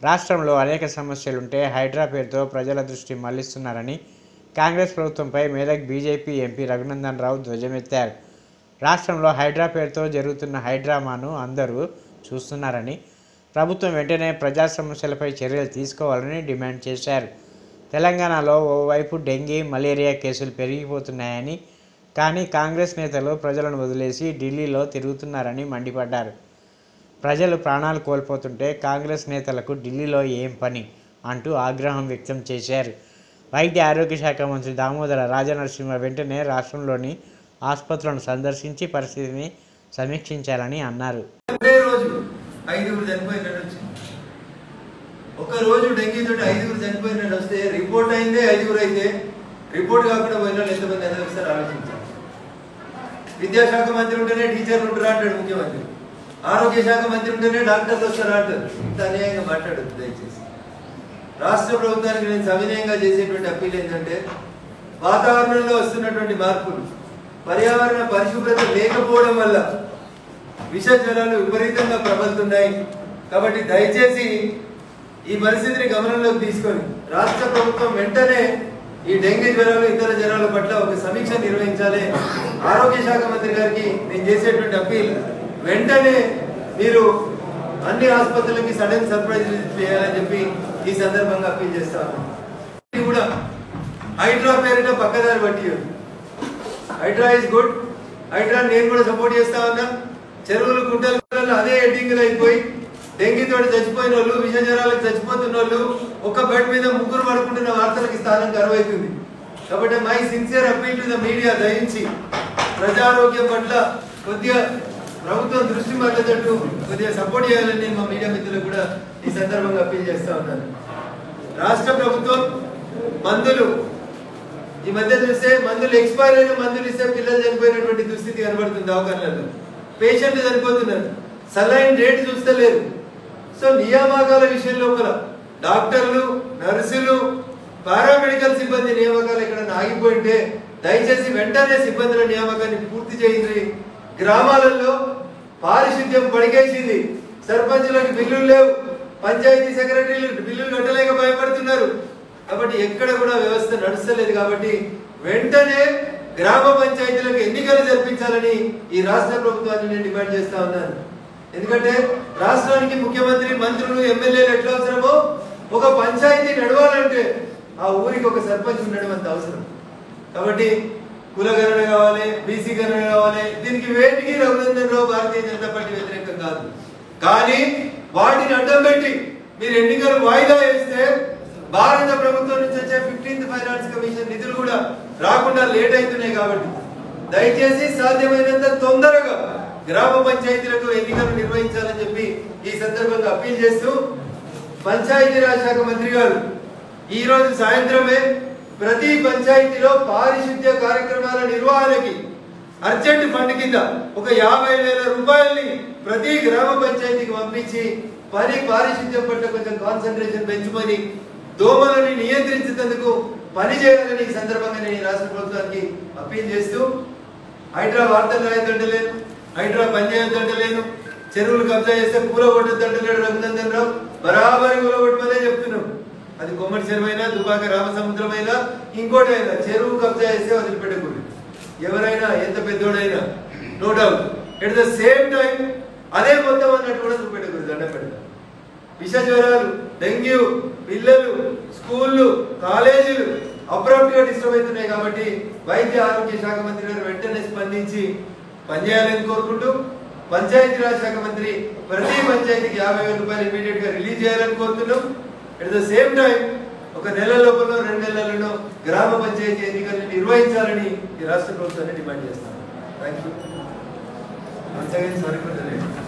రాష్ట్రంలో అనేక సమస్యలుంటే హైడ్రా పేరుతో ప్రజల దృష్టి మళ్లిస్తున్నారని కాంగ్రెస్ ప్రభుత్వంపై మెదక్ బీజేపీ ఎంపీ రఘునందన్ రావు ధ్వజమెత్తారు. రాష్ట్రంలో హైడ్రా పేరుతో జరుగుతున్న హైడ్రామాను అందరూ చూస్తున్నారని, ప్రభుత్వం వెంటనే ప్రజా సమస్యలపై చర్యలు తీసుకోవాలని డిమాండ్ చేశారు. తెలంగాణలో ఓవైపు డెంగీ, మలేరియా కేసులు పెరిగిపోతున్నాయని, కానీ కాంగ్రెస్ నేతలు ప్రజలను వదిలేసి ఢిల్లీలో తిరుగుతున్నారని మండిపడ్డారు. ప్రజలు ప్రాణాలు కోల్పోతుంటే కాంగ్రెస్ నేతలకు ఢిల్లీలో ఏం పని అంటూ ఆగ్రహం వ్యక్తం చేశారు. వైద్య ఆరోగ్య శాఖ మంత్రి దామోదర రాజనరసింహ వెంటనే రాష్ట్రంలోని ఆసుపత్రులను సందర్శించి పరిస్థితిని సమీక్షించాలని అన్నారు. ఒకరోజు డెంగీ తోటి 5 చనిపోయినట్టు వస్తే రిపోర్ట్ అయిందే 5 అయితే రిపోర్ట్ కాకుండా పోయిన వాళ్ళు ఎంతమంది అనేది ఒకసారి ఆలోచించాలి. విద్యాశాఖ మంత్రి ఉంటేనే టీచర్లు ఉంటారా అంటాడు ముఖ్యమంత్రి, ఆరోగ్య శాఖ మంత్రి ఉంటేనే డాక్టర్లు వస్తారా అంటారు. ఇంత అన్యాయంగా మాట్లాడద్దు దయచేసి. రాష్ట్ర ప్రభుత్వానికి నేను సవినయంగా చేసేటువంటి అప్పీల్ ఏంటంటే, వాతావరణంలో వస్తున్నటువంటి మార్పులు, పర్యావరణ పరిశుభ్రత లేకపోవడం వల్ల విష జ్వరాలు విపరీతంగా ప్రబలుతున్నాయి. కాబట్టి దయచేసి ఈ పరిస్థితిని గమనంలోకి తీసుకొని రాష్ట్ర ప్రభుత్వం వెంటనే ఈ డెంగీ జ్వరాలు, ఇతర జ్వరాల పట్ల ఒక సమీక్ష నిర్వహించాలి. ఆరోగ్య శాఖ మంత్రి గారికి నేను చేసేటువంటి అప్పీల్, వెంటనే మీరు అన్ని ఆసుపత్రులకి సడన్ సర్ప్రైజ్ చేయాలని చెప్పి ఈ సందర్భంగా అప్పీల్ చేస్తాను. కూడా హైడ్రా పేరిట పక్కదారి పట్టి, హైడ్రా ఇస్ గుడ్, హైడ్రా నేను కూడా సపోర్ట్ చేస్తా ఉన్నా. చెరువులు, గుంటలు అదే హెడ్డింగ్లు అయిపోయి డెంగీ తోటి చచ్చిపోయిన వాళ్ళు, విష జ్వరాలకు చచ్చిపోతున్న వాళ్ళు ఒక బెడ్ మీద 3 పడుకుంటున్న వార్తలకి స్థానం కరువైతుంది. కాబట్టి my sincere appeal to the media, దయించి ప్రజారోగ్యం పట్ల కొద్దిగా ప్రభుత్వం దృష్టి మళ్ళేటట్టు కొద్దిగా సపోర్ట్ చేయాలని మా మీడియా మిత్రులకు కూడా ఈ సందర్భంగా అప్పీల్ చేస్తా ఉన్నాను. రాష్ట్ర ప్రభుత్వం మందులు, ఈ మధ్య చూస్తే మందులు ఎక్స్పైర్ అయిన మందులు ఇస్తే పిల్లలు చనిపోయినటువంటి దుస్థితి కనబడుతుంది. దవాఖానలలో పేషెంట్లు చనిపోతున్నారు, సలైన్ రేటు చూస్తలేరు. సో నియామకాల విషయం లోపల డాక్టర్లు, నర్సులు, పారామెడికల్ సిబ్బంది నియామకాలు ఎక్కడన్నా ఆగిపోయింటే దయచేసి వెంటనే సిబ్బందుల నియామకాన్ని పూర్తి చేయండి. గ్రామాలలో పారిశుద్ధ్యం పడికేసింది, సర్పంచులకు బిల్లులు లేవు, పంచాయతీ సెక్రటరీలు బిల్లులు కట్టలేక భయపడుతున్నారు. కాబట్టి ఎక్కడ కూడా వ్యవస్థ నడుస్తలేదు. కాబట్టి వెంటనే గ్రామ పంచాయతీలకు ఎన్నికలు జరిపించాలని ఈ రాష్ట్ర ప్రభుత్వాన్ని నేను డిమాండ్ చేస్తా ఉన్నాను. ఎందుకంటే రాష్ట్రానికి ముఖ్యమంత్రి, మంత్రులు, ఎమ్మెల్యేలు ఎట్లా అవసరమో ఒక పంచాయతీ నడవాలంటే ఆ ఊరికి ఒక సర్పంచ్ ఉండడం అంత అవసరం. కాబట్టి కులగణన కావాలి, బీసీ గణన కావాలి. దీనికి వేటికి రఘునందన్ రావు భారతీయ జనతా పార్టీ వ్యతిరేకం కాదు. కానీ వాటిని అడ్డం పెట్టి మీరు ఎన్నికలు వాయిదా వేస్తే భారత ప్రభుత్వం నుంచి వచ్చే 15th ఫైనాన్స్ కమిషన్ నిధులు కూడా రాకుండా లేట్ అవుతున్నాయి. కాబట్టి దయచేసి సాధ్యమైనంత తొందరగా గ్రామ పంచాయతీలకు ఎన్నికలు నిర్వహించాలని చెప్పి ఈ సందర్భంగా అప్పీల్ చేస్తూ, పంచాయతీరాజ్ శాఖ మంత్రి గారు ఈ రోజు సాయంత్రమే ప్రతి పంచాయతీలో పారిశుద్ధ్య కార్యక్రమాల నిర్వహణకి అర్జెంట్ ఫండ్ కింద ఒక 50,000 రూపాయల్ని ప్రతి గ్రామ పంచాయతీకి పంపించి పారిశుద్ధ్యం పట్ల కొంచెం కాన్సన్ట్రేషన్ పెంచుకొని దోమలని నియంత్రించేందుకు పని చేయాలని ఈ సందర్భంగా నేను రాష్ట్ర ప్రభుత్వానికి అప్పీల్ చేస్తూ, హైడ్రా వార్తలు రాయొద్దంటలేను, హైడ్రా పనిచేయొద్దంటలేను, చెరువులు కబ్జా చేస్తే కూలగొట్టొద్దంటలేడు రఘునందన్ రావు, బరాబరి కూలగొట్టమనే చెప్తున్నాం. అది కొమ్మటి చెరువు అయినా, దుబాక రామసముద్రం అయినా, ఇంకోటి అయినా చెరువు కబ్జా చేస్తే వదిలిపెట్టకూడదు. ఎవరైనా ఎంత పెద్దోడైనా no doubt. At the same time అదే మొత్తం అన్నట్టు కూడా చూపెట్టకూడదు, దండ పెడతాం. విష జ్వరాలు, డెంగ్యూ, పిల్లలు, స్కూళ్ళు, కాలేజీలు అబ్రప్ట్ గా డిస్టర్బ్ అవుతున్నాయి. కాబట్టి వైద్య ఆరోగ్య శాఖ మంత్రి గారు వెంటనే స్పందించి పనిచేయాలని కోరుకుంటూ, పంచాయతీరాజ్ శాఖ మంత్రి ప్రతి పంచాయతీకి 50,000 రూపాయలు ఇమీడియట్ గా రిలీజ్ చేయాలని కోరుతున్నాం. అట్ ద సేమ్ టైం ఒక నెల లోపల 2 నెలలలో గ్రామ పంచాయతీ ఎన్నికలను నిర్వహించాలని ఈ రాష్ట్ర ప్రభుత్వాన్ని డిమాండ్ చేస్తాను. Thank you.